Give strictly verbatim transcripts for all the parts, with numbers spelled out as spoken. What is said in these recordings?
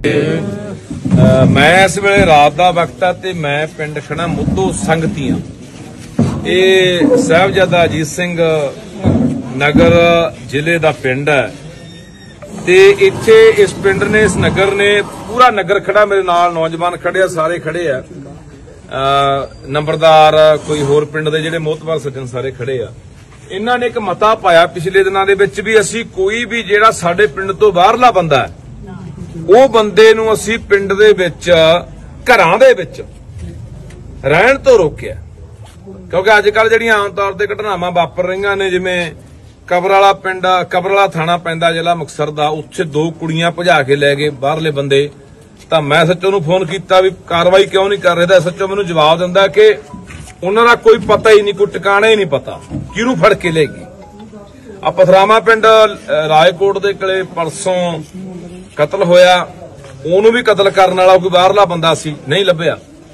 मैं इस वेले रात का वक्त है ते मैं पिंड खड़ा मुद्दो संगतियां ये साहिबजादा अजीत सिंह नगर जिले का पिंड है ते इत्थे इस पिंड ने इस नगर ने पूरा नगर खड़ा मेरे नाल नौजवान खड़े सारे खड़े है नंबरदार कोई होर पिंड दे जिहड़े मोहतबर सज्जन सारे खड़े आ इन्हां ने एक मता पाया पिछले दिनां दे विच भी असीं कोई भी जिहड़ा साडे पिंड तो बाहरला बंदा है वो बंदे नूं असीं पिंड दे विच घरां दे विच रहण तो रोकिया क्योंकि अजकल जिहड़ियां आम तौर ते घटनावां वापर रहीआं ने जिवें कबराला पिंड कबराला थाणा पैंदा जिला मुक्तसर दा उत्थे दो कुड़ियां भजा के लै गए बाहरले बंदे तां मैं एसएचओ नूं फोन कीता भी कार्रवाई क्यों नहीं कर रहे तां एसएचओ मैनूं जवाब दिंदा कि उन्हां दा कोई पता ही नहीं कोई ठिकाणा ही नहीं पता किहनूं फड़ के ले गए आ पथरामा पिंड राजकोट दे कोले परसों कतल होया ओनू भी कतल करने वाला कोई बाहरला बंदा सी नहीं लभ्या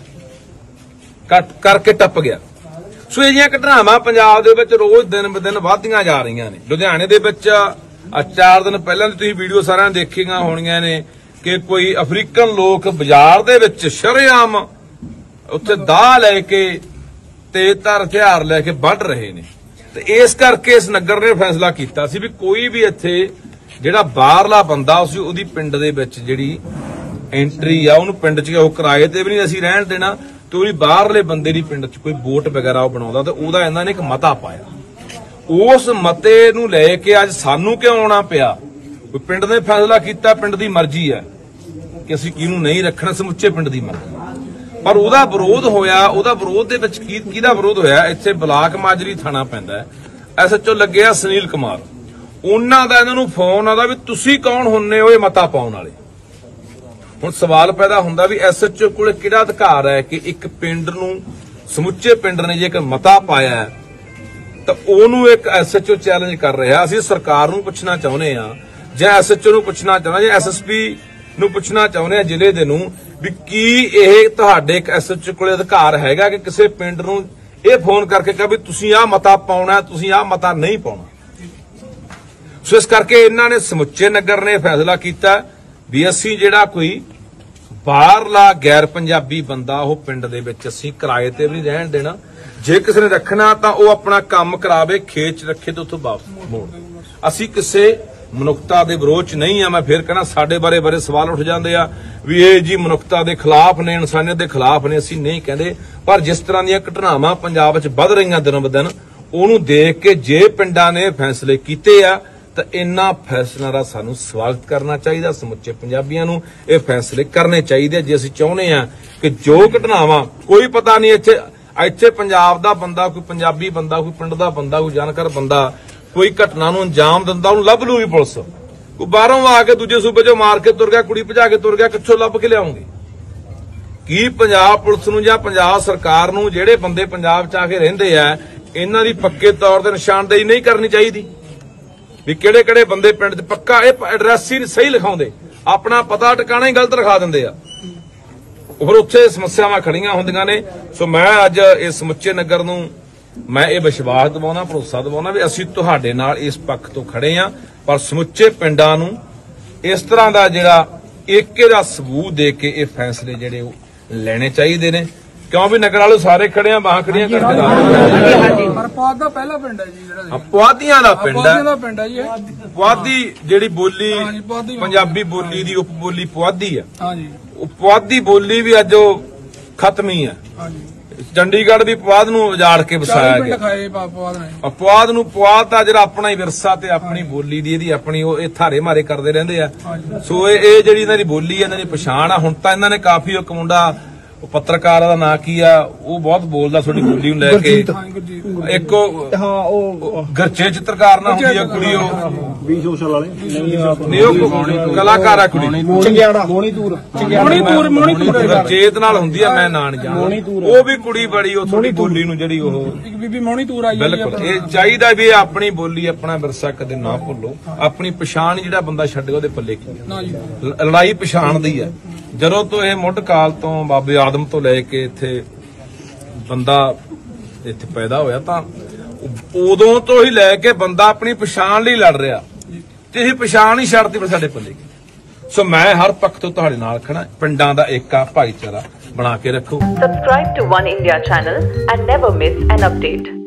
कट करके टप गया सो इहियां घटनावां पंजाब दे विच रोज दिन ब दिन वधदियां जा रहीआं ने लुधियाणे दे विच चार दिन पहलां दी तुसीं वीडियो सारिआं ने देखीआं होणीआं ने कि कोई अफ्रीकन लोग बाजार दे विच शरेआम उत्थे दाह लैके तेजधार हथियार लैके वढ रहे ने ते इस करके इस नगर ने फैसला कीता सी भी कोई भी इत्थे ਜਿਹੜਾ ਬਾਹਰਲਾ ਬੰਦਾ ਸੀ ਉਹਦੀ ਪਿੰਡ ਦੇ ਵਿੱਚ ਜਿਹੜੀ ਐਂਟਰੀ ਆ ਉਹਨੂੰ ਪਿੰਡ 'ਚ ਉਹ ਕਿਰਾਏ ਤੇ ਵੀ ਨਹੀਂ ਅਸੀਂ ਰਹਿਣ ਦੇਣਾ ਤੇ ਉਹਦੀ ਬਾਹਰਲੇ ਬੰਦੇ ਦੀ ਪਿੰਡ 'ਚ ਕੋਈ ਵੋਟ ਵਗੈਰਾ ਉਹ ਬਣਾਉਂਦਾ ਤੇ ਉਹਦਾ ਇਹਨਾਂ ਨੇ ਇੱਕ ਮਤਾ ਪਾਇਆ ਉਸ ਮਤੇ ਨੂੰ ਲੈ ਕੇ ਅੱਜ ਸਾਨੂੰ ਕਿਉਂ ਆਉਣਾ ਪਿਆ ਕੋਈ ਪਿੰਡ ਨੇ ਫੈਸਲਾ ਕੀਤਾ ਪਿੰਡ ਦੀ ਮਰਜ਼ੀ ਹੈ ਕਿ ਅਸੀਂ ਕਿਹਨੂੰ ਨਹੀਂ ਰੱਖਣਾ ਸਮੁੱਚੇ ਪਿੰਡ ਦੀ ਮਰਜ਼ੀ ਪਰ ਉਹਦਾ ਵਿਰੋਧ ਹੋਇਆ ਉਹਦਾ ਵਿਰੋਧ ਦੇ ਵਿੱਚ ਕੀ ਕਿਹਦਾ ਵਿਰੋਧ ਹੋਇਆ ਇੱਥੇ ਬਲਾਕ ਮਾਜਰੀ ਥਾਣਾ ਪੈਂਦਾ ਹੈ ਐਸਐਚਓ ਲੱਗਿਆ ਸੁਨੀਲ ਕੁਮਾਰ ਉਹਨਾਂ ਦਾ ਇਹਨਾਂ ਨੂੰ ਫੋਨ ਆਉਂਦਾ ਵੀ ਤੁਸੀਂ ਕੌਣ ਹੁੰਨੇ ਹੋ ਇਹ ਮਤਾ ਪਾਉਣ ਵਾਲੇ ਹੁਣ ਸਵਾਲ ਪੈਦਾ ਹੁੰਦਾ ਵੀ ਐਸਐਚਓ ਕੋਲ ਕਿਹੜਾ ਅਧਿਕਾਰ ਹੈ ਕਿ ਇੱਕ ਪਿੰਡ ਨੂੰ ਸਮੁੱਚੇ ਪਿੰਡ ਨੇ ਜੇ ਇੱਕ ਮਤਾ ਪਾਇਆ ਤਾਂ ਉਹਨੂੰ ਇੱਕ ਐਸਐਚਓ ਚੈਲੰਜ ਕਰ ਰਿਹਾ ਅਸੀਂ ਸਰਕਾਰ ਨੂੰ ਪੁੱਛਣਾ ਚਾਹੁੰਦੇ ਆ ਜਾਂ ਐਸਐਚਓ ਨੂੰ ਪੁੱਛਣਾ ਚਾਹੁੰਦੇ ਜਾਂ ਐਸਐਸਪੀ ਨੂੰ ਪੁੱਛਣਾ ਚਾਹੁੰਦੇ ਆ ਜ਼ਿਲ੍ਹੇ ਦੇ ਨੂੰ ਵੀ ਕੀ ਇਹ ਤੁਹਾਡੇ ਇੱਕ ਐਸਐਚਓ ਕੋਲ ਅਧਿਕਾਰ ਹੈਗਾ ਕਿ ਕਿਸੇ ਪਿੰਡ ਨੂੰ ਇਹ ਫੋਨ ਕਰਕੇ ਕਹੇ ਵੀ ਤੁਸੀਂ ਆਹ ਮਤਾ ਪਾਉਣਾ ਤੁਸੀਂ ਆਹ ਮਤਾ ਨਹੀਂ ਪਾਉਣਾ ਸੋ ਇਸ ਕਰਕੇ ਇਹਨਾਂ ਨੇ ਸਮੁੱਚੇ ਨਗਰ ਨੇ ਫੈਸਲਾ ਕੀਤਾ ਵੀ ਅਸੀਂ ਜਿਹੜਾ ਕੋਈ ਬਾਹਰਲਾ ਗੈਰ ਪੰਜਾਬੀ ਬੰਦਾ ਉਹ ਪਿੰਡ ਦੇ ਵਿੱਚ ਅਸੀਂ ਕਿਰਾਏ ਤੇ ਵੀ ਨਹੀਂ ਰਹਿਣ ਦੇਣਾ ਜੇ ਕਿਸੇ ਨੇ ਰੱਖਣਾ ਤਾਂ ਉਹ ਆਪਣਾ ਕੰਮ ਕਰਾਵੇ ਖੇਤ 'ਚ ਰੱਖੇ ਤੇ ਉੱਥੋਂ ਵਾਪਸ ਮੋੜ ਅਸੀਂ ਕਿਸੇ ਮਨੁੱਖਤਾ ਦੇ ਵਿਰੋਧ 'ਚ ਨਹੀਂ ਆ ਮੈਂ ਫਿਰ ਕਹਿਣਾ ਸਾਡੇ ਬਾਰੇ ਬਾਰੇ ਸਵਾਲ ਉੱਠ ਜਾਂਦੇ ਆ ਵੀ ਇਹ ਜੀ ਮਨੁੱਖਤਾ ਦੇ ਖਿਲਾਫ ਨੇ ਇਨਸਾਨੀਅਤ ਦੇ ਖਿਲਾਫ ਨੇ ਅਸੀਂ ਨਹੀਂ ਕਹਿੰਦੇ ਪਰ ਜਿਸ ਤਰ੍ਹਾਂ ਦੀਆਂ ਘਟਨਾਵਾਂ ਪੰਜਾਬ 'ਚ ਵੱਧ ਰਹੀਆਂ ਦਿਨੋਂ ਬਦਨ ਉਹਨੂੰ ਦੇਖ ਕੇ ਜੇ ਪਿੰਡਾਂ ਨੇ ਫੈਸਲੇ ਕੀਤੇ ਆ ਤਾਂ ਇਹਨਾਂ ਫੈਸਲਿਆਂ ਦਾ ਸਾਨੂੰ ਸਵਾਗਤ ਕਰਨਾ ਚਾਹੀਦਾ ਸਮੁੱਚੇ ਪੰਜਾਬੀਆਂ ਨੂੰ ਇਹ ਫੈਸਲੇ ਕਰਨੇ ਚਾਹੀਦੇ ਜੇ ਅਸੀਂ ਚਾਹੁੰਦੇ ਆ ਕਿ ਜੋ ਘਟਨਾਵਾਂ ਕੋਈ ਪਤਾ ਨਹੀਂ ਇੱਥੇ ਇੱਥੇ ਪੰਜਾਬ ਦਾ ਬੰਦਾ ਕੋਈ ਪੰਜਾਬੀ ਬੰਦਾ ਕੋਈ ਪਿੰਡ ਦਾ ਬੰਦਾ ਕੋਈ ਜਾਣਕਾਰ ਬੰਦਾ ਕੋਈ ਘਟਨਾ ਨੂੰ ਅੰਜਾਮ ਦਿੰਦਾ ਉਹਨੂੰ ਲੱਭ ਲੂਗੀ ਪੁਲਿਸ ਕੋਈ ਬਾਹਰੋਂ ਆ ਕੇ ਦੂਜੇ ਸੂਬੇ 'ਚੋਂ ਮਾਰ ਕੇ ਤੁਰ ਗਿਆ ਕੁੜੀ ਭਜਾ ਕੇ ਤੁਰ ਗਿਆ ਕਿੱਥੋਂ ਲੱਭ ਕੇ ਲਿਆਉਂਗੇ ਕੀ ਪੰਜਾਬ ਪੁਲਿਸ ਨੂੰ ਜਾਂ ਪੰਜਾਬ ਸਰਕਾਰ ਨੂੰ ਜਿਹੜੇ ਬੰਦੇ ਪੰਜਾਬ 'ਚ ਆ ਕੇ ਰਹਿੰਦੇ ਆ ਇਹਨਾਂ ਦੀ ਪੱਕੇ ਤੌਰ ਤੇ ਨਿਸ਼ਾਨਦੇਹੀ ਨਹੀਂ ਕਰਨੀ ਚਾਹੀਦੀ ਵੀ ਕਿਹੜੇ ਕਿਹੜੇ ਬੰਦੇ ਪਿੰਡ 'ਚ ਪੱਕਾ ਇਹ ਐਡਰੈਸ ਹੀ ਸਹੀ ਲਿਖਾਉਂਦੇ ਆਪਣਾ ਪਤਾ ਟਿਕਾਣਾ ਹੀ ਗਲਤ ਲਿਖਾ ਦਿੰਦੇ ਆ ਫਿਰ ਉੱਥੇ ਸਮੱਸਿਆਵਾਂ ਖੜੀਆਂ ਹੁੰਦੀਆਂ ਨੇ ਸੋ ਮੈਂ ਅੱਜ ਇਸ ਸਮੁੱਚੇ ਨਗਰ ਨੂੰ ਮੈਂ ਇਹ ਵਿਸ਼ਵਾਸ ਦਿਵਾਉਣਾ ਭਰੋਸਾ ਦਿਵਾਉਣਾ ਵੀ ਅਸੀਂ ਤੁਹਾਡੇ ਨਾਲ ਇਸ ਪੱਖ ਤੋਂ ਖੜੇ ਆ ਪਰ ਸਮੁੱਚੇ ਪਿੰਡਾਂ ਨੂੰ ਇਸ ਤਰ੍ਹਾਂ ਦਾ ਜਿਹੜਾ ਏਕੇ ਦਾ ਸਬੂਤ ਦੇ ਕੇ ਇਹ ਫੈਸਲੇ ਜਿਹੜੇ ਉਹ ਲੈਣੇ ਚਾਹੀਦੇ ਨੇ ਕਿਉਂ ਵੀ ਨਗਰ ਵਾਲੇ ਸਾਰੇ ਖੜੇ ਆ ਬਾਹਾਂ ਖੜੀਆਂ ਕਰਕੇ ਪਰ ਪੁਆਧ ਦਾ ਪਹਿਲਾ ਪਿੰਡ ਹੈ ਜੀ ਜਿਹੜਾ ਪੁਆਧੀਆਂ ਦਾ ਪਿੰਡ ਹੈ ਪੁਆਧੀਆਂ ਦਾ ਪਿੰਡ ਹੈ ਜੀ ਪੁਆਧੀ ਜਿਹੜੀ ਬੋਲੀ ਪੰਜਾਬੀ ਬੋਲੀ ਦੀ ਉਪ ਬੋਲੀ ਪੁਆਧੀ ਹੈ ਹਾਂਜੀ ਉਹ ਪੁਆਧੀ ਬੋਲੀ ਵੀ ਅੱਜ ਉਹ ਖਤਮ ਹੀ ਹੈ ਹਾਂਜੀ ਚੰਡੀਗੜ੍ਹ ਵੀ ਪੁਆਧ ਨੂੰ ਉਜਾੜ ਕੇ ਵਸਾਇਆ ਗਿਆ ਪੁਆਧ ਨੂੰ ਪੁਆਧ ਦਾ ਜਿਹੜਾ ਆਪਣਾ ਹੀ ਵਿਰਸਾ ਤੇ ਆਪਣੀ ਬੋਲੀ ਦੀ ਇਹਦੀ ਆਪਣੀ ਉਹ ਇਹ ਥਾਰੇ ਮਾਰੇ ਕਰਦੇ ਰਹਿੰਦੇ ਆ ਸੋ ਇਹ ਜਿਹੜੀ ਇਹਨਾਂ ਦੀ ਬੋਲੀ ਹੈ ਇਹਨਾਂ ਦੀ ਪਛਾਣ ਆ ਹੁਣ ਤਾਂ ਇਹਨਾਂ ਨੇ ਕਾਫੀ ਇੱਕ ਮੁੰਡਾ ਪੱਤਰਕਾਰ ਦਾ ਨਾਂ ਕੀ ਆ ਉਹ ਬਹੁਤ ਬੋਲਦਾ ਤੁਹਾਡੀ ਬੋਲੀ ਨੂੰ ਲੈ ਕੇ ਇੱਕ ਹਾਂ ਉਹ ਗਰਚੇ ਚਿੱਤਰਕਾਰ ਨਾ ਹੁੰਦੀ ਆ ਕੁੜੀ ਉਹ ਵੀ ਸੋਸ਼ਲ ਵਾਲੇ ਨਹੀਂ ਉਹ ਕਲਾਕਾਰ ਆ ਕੁੜੀ ਚੰਗਿਆੜਾ ਮੋਣੀਪੁਰ ਚੰਗਿਆੜਾ ਮੋਣੀਪੁਰ ਗਰਚੇਤ ਨਾਲ ਹੁੰਦੀ ਆ ਮੈਂ ਨਾਂ ਨਹੀਂ ਜਾਣਦਾ ਉਹ ਵੀ ਕੁੜੀ ਬੜੀ ਉਹ ਥੋੜੀ ਬੋਲੀ ਨੂੰ ਜਿਹੜੀ ਉਹ ਇੱਕ ਬੀਬੀ ਮੋਣੀਪੁਰ ਆਈ ਬਿਲਕੁਲ ਇਹ ਚਾਹੀਦਾ ਵੀ ਆਪਣੀ ਬੋਲੀ ਆਪਣਾ ਵਿਰਸਾ ਕਦੇ ਨਾ ਭੁੱਲੋ ਆਪਣੀ ਪਛਾਣ ਜਿਹੜਾ ਬੰਦਾ ਛੱਡੇ ਉਹਦੇ ਪੱਲੇ ਕੀ ਲੜਾਈ ਪਛਾਣ ਦੀ ਆ ਜਦੋਂ ਤੋਂ ਇਹ ਮੁੱਢ ਕਾਲ ਤੋਂ ਬਾਬੇ ਆਦਮ ਤੋਂ ਲੈ ਕੇ ਇੱਥੇ ਬੰਦਾ ਇੱਥੇ ਪੈਦਾ ਹੋਇਆ ਤਾਂ ਉਦੋਂ ਤੋਂ ਹੀ ਲੈ ਕੇ ਬੰਦਾ ਆਪਣੀ ਪਛਾਣ ਲਈ ਲੜ ਰਿਹਾ ਤੇ ਇਹ ਪਛਾਣ ਹੀ ਛੱਡਤੀ ਪਰ ਸਾਡੇ ਪੱਲੇ ਸੋ ਮੈਂ ਹਰ ਪੱਖ ਤੋਂ ਤੁਹਾਡੇ ਨਾਲ ਖੜਾ। ਪਿੰਡਾਂ ਦਾ ਏਕਾ ਭਾਈਚਾਰਾ ਬਣਾ ਕੇ ਰੱਖੋ। Subscribe to One India channel and never miss an update.